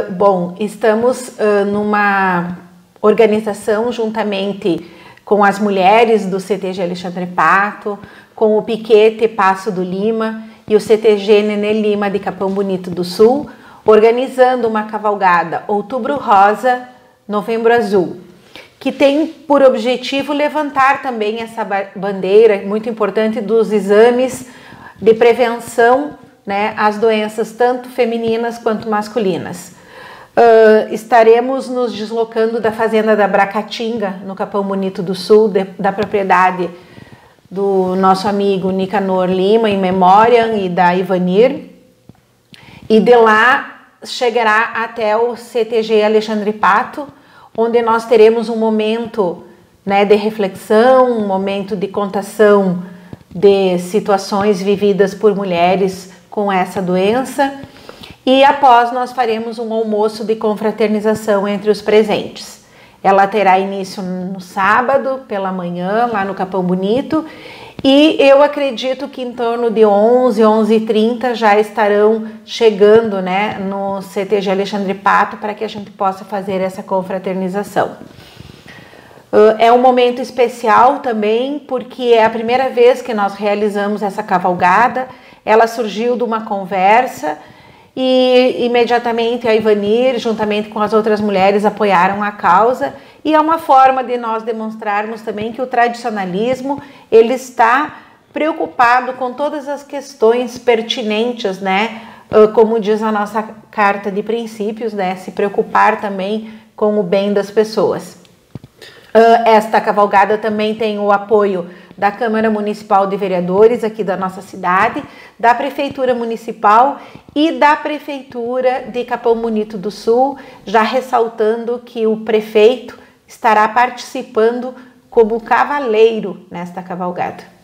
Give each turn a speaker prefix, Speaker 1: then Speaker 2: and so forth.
Speaker 1: Bom, estamos numa organização juntamente com as mulheres do CTG Alexandre Pato, com o Piquete Passo do Lima e o CTG Nenê Lima de Capão Bonito do Sul, organizando uma cavalgada Outubro Rosa, Novembro Azul, que tem por objetivo levantar também essa bandeira muito importante dos exames de prevenção, né, às doenças tanto femininas quanto masculinas. Estaremos nos deslocando da fazenda da Bracatinga, no Capão Bonito do Sul, da propriedade do nosso amigo Nicanor Lima, em memória, e da Ivanir, e de lá chegará até o CTG Alexandre Pato, onde nós teremos um momento, né, de reflexão, um momento de contação de situações vividas por mulheres com essa doença, e após nós faremos um almoço de confraternização entre os presentes. Ela terá início no sábado pela manhã, lá no Capão Bonito, e eu acredito que em torno de 11h30 já estarão chegando, né, no CTG Alexandre Pato para que a gente possa fazer essa confraternização. É um momento especial também porque é a primeira vez que nós realizamos essa cavalgada. Ela surgiu de uma conversa e imediatamente a Ivanir, juntamente com as outras mulheres, apoiaram a causa, e é uma forma de nós demonstrarmos também que o tradicionalismo ele está preocupado com todas as questões pertinentes, né? Como diz a nossa carta de princípios, né? Se preocupar também com o bem das pessoas. Esta cavalgada também tem o apoio da Câmara Municipal de Vereadores aqui da nossa cidade, da Prefeitura Municipal e da Prefeitura de Capão Bonito do Sul, já ressaltando que o prefeito estará participando como cavaleiro nesta cavalgada.